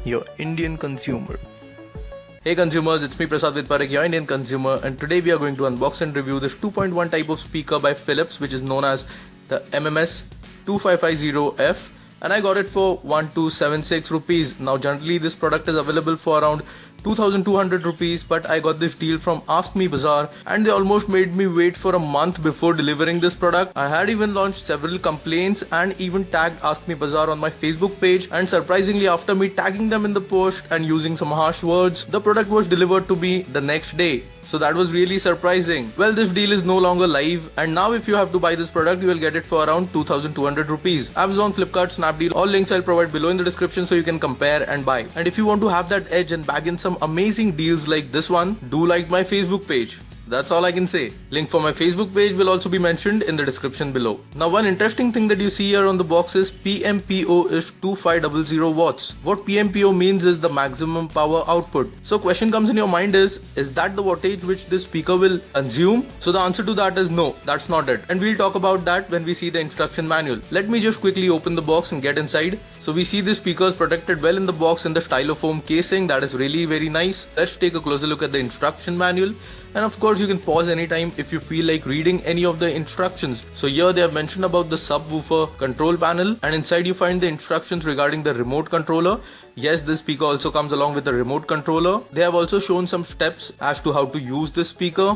your Indian consumer. Hey consumers, it's me Prasad Vidparekh, your Indian consumer, and today we are going to unbox and review this 2.1 type of speaker by Philips, which is known as the MMS 2550F, and I got it for 1276 rupees. Now generally this product is available for around 2200 rupees, but I got this deal from Ask Me Bazaar and they almost made me wait for a month before delivering this product. I had even launched several complaints and even tagged Ask Me Bazaar on my Facebook page, and surprisingly after me tagging them in the post and using some harsh words, the product was delivered to me the next day. So that was really surprising. Well, this deal is no longer live, and now if you have to buy this product, you will get it for around 2200 rupees. Amazon, Flipkart, Snapdeal, all links I'll provide below in the description so you can compare and buy. And if you want to have that edge and bag in some amazing deals like this one, do like my Facebook page. That's all I can say. Link for my Facebook page will also be mentioned in the description below. Now one interesting thing that you see here on the box is PMPO is 2500 watts. What PMPO means is the maximum power output. So question comes in your mind is that the wattage which this speaker will consume? So the answer to that is no, that's not it. And we'll talk about that when we see the instruction manual. Let me just quickly open the box and get inside. So we see the speakers protected well in the box in the styrofoam casing. That is really very nice. Let's take a closer look at the instruction manual. And of course you can pause anytime if you feel like reading any of the instructions. So here they have mentioned about the subwoofer control panel, and inside you find the instructions regarding the remote controller. Yes, this speaker also comes along with a remote controller. They have also shown some steps as to how to use this speaker.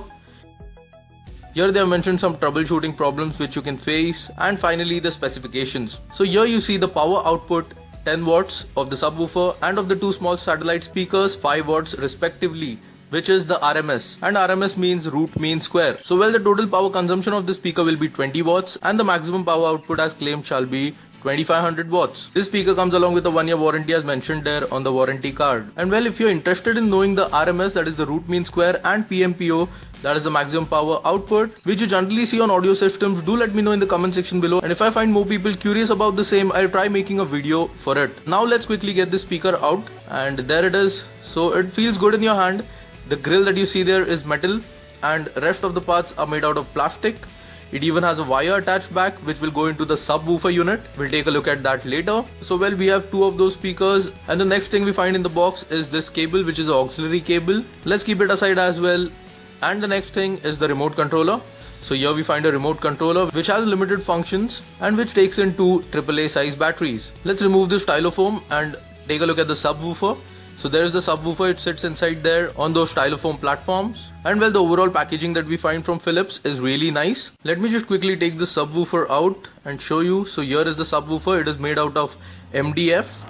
Here they have mentioned some troubleshooting problems which you can face, and finally the specifications. So here you see the power output 10 watts of the subwoofer, and of the two small satellite speakers 5 watts respectively, which is the RMS, and RMS means root mean square. So well, the total power consumption of this speaker will be 20 watts and the maximum power output as claimed shall be 2500 watts. This speaker comes along with a 1-year warranty as mentioned there on the warranty card. And well, if you're interested in knowing the RMS, that is the root mean square, and PMPO, that is the maximum power output, which you generally see on audio systems, do let me know in the comment section below, and if I find more people curious about the same, I'll try making a video for it. Now let's quickly get this speaker out, and there it is. So it feels good in your hand. The grill that you see there is metal and rest of the parts are made out of plastic. It even has a wire attached back which will go into the subwoofer unit. We'll take a look at that later. So well, we have two of those speakers, and the next thing we find in the box is this cable, which is an auxiliary cable. Let's keep it aside as well. And the next thing is the remote controller. So here we find a remote controller which has limited functions and which takes in two AAA size batteries. Let's remove the styrofoam and take a look at the subwoofer. So there is the subwoofer, it sits inside there on those styrofoam platforms. And well, the overall packaging that we find from Philips is really nice. Let me just quickly take the subwoofer out and show you. So here is the subwoofer, it is made out of MDF.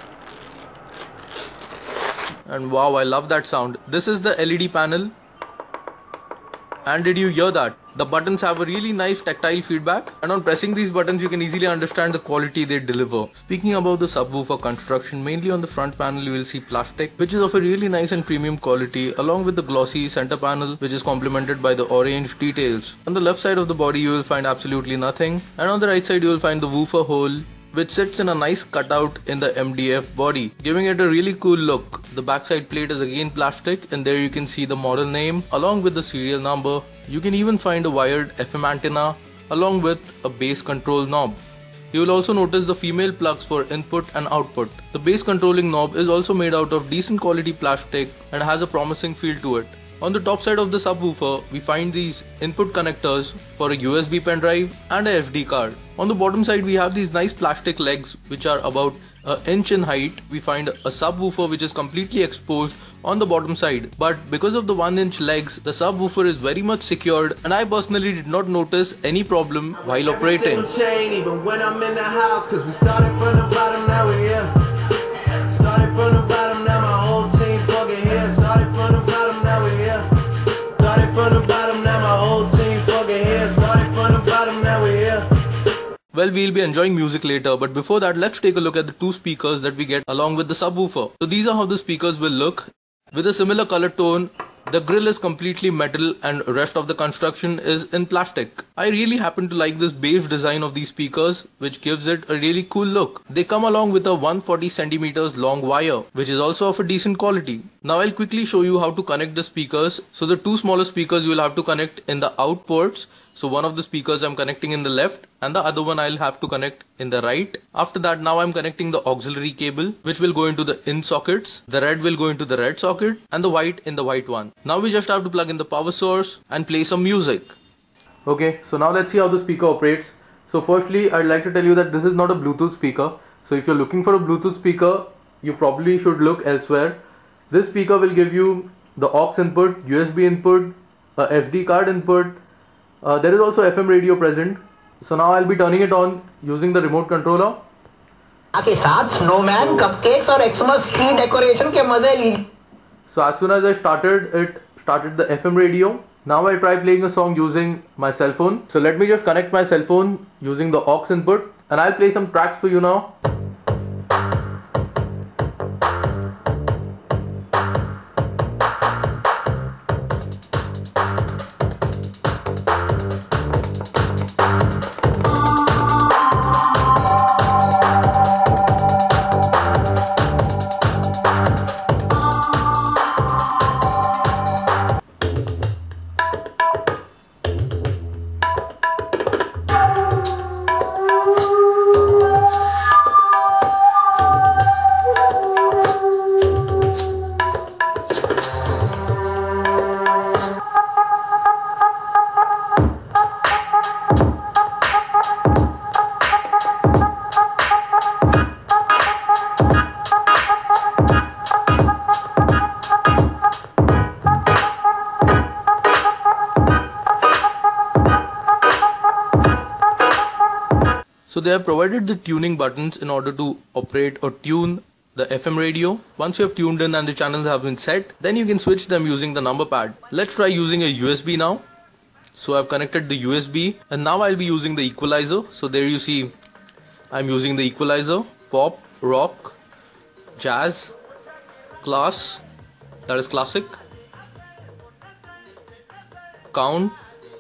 And wow, I love that sound. This is the LED panel. And did you hear that? The buttons have a really nice tactile feedback, and on pressing these buttons you can easily understand the quality they deliver. Speaking about the subwoofer construction, mainly on the front panel you will see plastic, which is of a really nice and premium quality, along with the glossy center panel which is complemented by the orange details. On the left side of the body you will find absolutely nothing, and on the right side you will find the woofer hole, which sits in a nice cutout in the MDF body, giving it a really cool look. The backside plate is again plastic, and there you can see the model name along with the serial number. You can even find a wired FM antenna along with a bass control knob. You will also notice the female plugs for input and output. The bass controlling knob is also made out of decent quality plastic and has a promising feel to it. On the top side of the subwoofer, we find these input connectors for a USB pen drive and a SD card. On the bottom side, we have these nice plastic legs which are about an inch in height. We find a subwoofer which is completely exposed on the bottom side, but because of the 1-inch legs, the subwoofer is very much secured, and I personally did not notice any problem while operating. Even when I'm in the house, 'cause we started from the bottom, now we're here. Started from the bottom, now my whole team fucking here. Started from the bottom, now we're here. Started from the bottom, now my whole team fucking here. Started from the bottom, now we're here. Well, we'll be enjoying music later, but before that, let's take a look at the two speakers that we get along with the subwoofer. So these are how the speakers will look. With a similar color tone, the grill is completely metal and rest of the construction is in plastic. I really happen to like this beige design of these speakers, which gives it a really cool look. They come along with a 140 centimeters long wire, which is also of a decent quality. Now I'll quickly show you how to connect the speakers. So the two smaller speakers you will have to connect in the out ports, So one of the speakers I'm connecting in the left and the other one I'll have to connect in the right. After that, now I'm connecting the auxiliary cable, which will go into the in sockets. The red will go into the red socket and the white in the white one. Now we just have to plug in the power source and play some music. Okay, so now let's see how the speaker operates. So firstly, I'd like to tell you that this is not a Bluetooth speaker. So if you're looking for a Bluetooth speaker, you probably should look elsewhere. This speaker will give you the aux input, USB input, a FD card input. There is also FM radio present. So now I'll be turning it on using the remote controller. के साथ snowman, cupcakes और Xmas tree decoration के मजे लीजिए. So as soon as I started, it started the FM radio. Now I try playing a song using my cell phone. So let me just connect my cell phone using the aux input and I'll play some tracks for you now. So they have provided the tuning buttons in order to operate or tune the FM radio. Once you have tuned in and the channels have been set, then you can switch them using the number pad. Let's try using a USB now. So I've connected the USB and now I'll be using the equalizer. So there you see I'm using the equalizer, pop, rock, jazz, class, that is classic, count,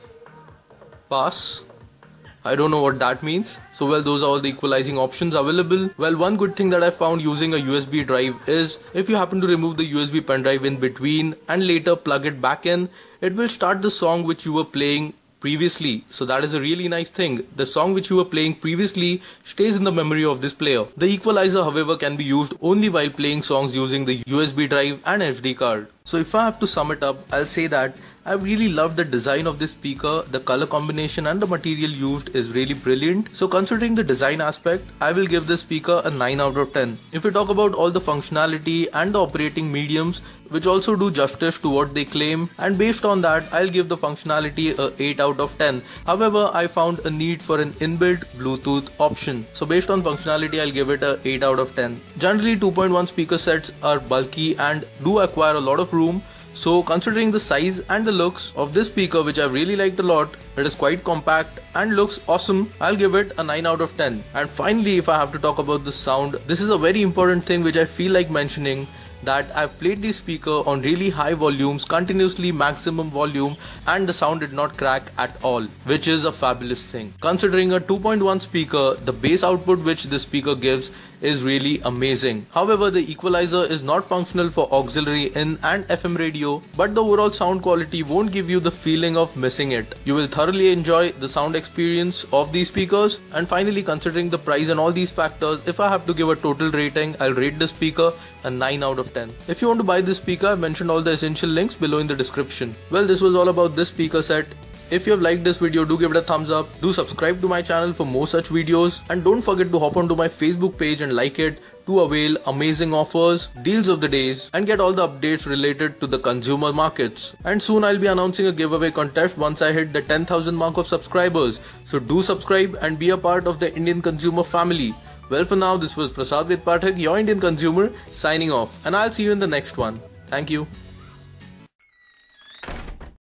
pass. I don't know what that means. So well, those are all the equalizing options available. Well, one good thing that I found using a USB drive is if you happen to remove the USB pen drive in between and later plug it back in, it will start the song which you were playing previously. So that is a really nice thing. The song which you were playing previously stays in the memory of this player. The equalizer, however, can be used only while playing songs using the USB drive and SD card. So if I have to sum it up, I'll say that I really love the design of this speaker. The color combination and the material used is really brilliant. So considering the design aspect, I will give this speaker a 9 out of 10. If we talk about all the functionality and the operating mediums, which also do justice to what they claim, and based on that, I'll give the functionality a 8 out of 10. However, I found a need for an inbuilt Bluetooth option. So based on functionality, I'll give it a 8 out of 10. Generally, 2.1 speaker sets are bulky and do acquire a lot of room. So considering the size and the looks of this speaker, which I really liked a lot, it is quite compact and looks awesome, I'll give it a 9 out of 10. And finally, if I have to talk about the sound, this is a very important thing which I feel like mentioning, that I've played the speaker on really high volumes, continuously maximum volume, and the sound did not crack at all, which is a fabulous thing. Considering a 2.1 speaker, the bass output which this speaker gives is really amazing. However, the equalizer is not functional for auxiliary in and FM radio, but the overall sound quality won't give you the feeling of missing it. You will thoroughly enjoy the sound experience of these speakers. And finally, considering the price and all these factors, if I have to give a total rating, I'll rate the speaker a 9 out of 10. If you want to buy this speaker, I've mentioned all the essential links below in the description. Well, this was all about this speaker set. If you have liked this video, do give it a thumbs up, do subscribe to my channel for more such videos, and don't forget to hop onto my Facebook page and like it to avail amazing offers, deals of the days, and get all the updates related to the consumer markets. And soon I'll be announcing a giveaway contest once I hit the 10,000 mark of subscribers. So do subscribe and be a part of the Indian consumer family. Well, for now, this was Prasad Ved Pathak, your Indian consumer, signing off, and I'll see you in the next one. Thank you.